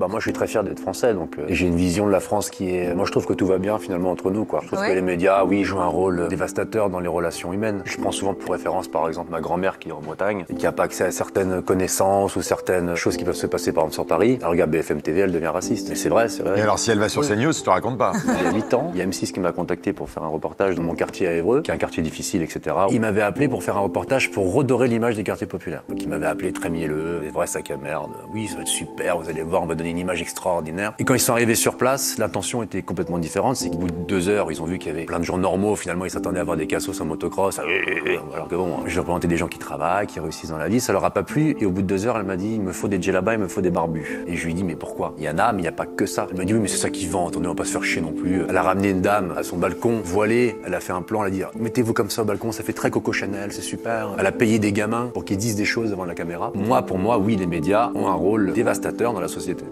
moi je suis très fier d'être français, donc j'ai une vision de la France qui est... Moi je trouve que tout va bien finalement entre nous, quoi. Je trouve que les médias, oui, jouent un rôle dévastateur dans les relations humaines. Je prends souvent pour référence par exemple ma grand-mère qui est en Bretagne et qui n'a pas accès à certaines connaissances ou certaines choses qui peuvent se passer par exemple sur Paris. Elle regarde BFM TV, elle devient raciste. Mais c'est vrai, c'est vrai. Et alors si elle va sur CNews, tu te racontes pas. Il y a 8 ans, il y a M6 qui m'a contacté pour faire un reportage dans mon quartier à Évreux, qui est un quartier difficile, etc. Il m'avait appelé pour faire un reportage pour redorer l'image des quartiers populaires. Donc il m'avait appelé très mielleux, des vrais sacs à merde. Oui, ça va être super, vous allez voir, on va donner une image extraordinaire. Et quand ils sont arrivés sur place, l'intention était complètement différente. C'est qu'au bout de 2 heures, ils ont vu qu'il y avait plein de gens normaux. Finalement, ils s'attendaient à voir des cassos en motocross. Alors que bon, je représentais des gens qui travaillent, qui réussissent dans la vie. Ça leur a pas plu. Et au bout de 2 heures, elle m'a dit, il me faut des djellabas, il me faut des barbus. Et je lui ai dit, mais pourquoi? Il y en a, mais il n'y a pas que ça. Elle m'a dit, oui, mais c'est ça qui vend. Attendez, on va pas se faire chier non plus. Elle a ramené une dame à son balcon, voilée. Elle a fait un plan, elle a dit, mettez-vous comme ça au balcon, ça fait très Coco Chanel, c'est super. Elle a payé des gamins pour qu'ils disent des choses devant la caméra. Moi, pour moi, oui, les médias ont un rôle dévastateur dans la société.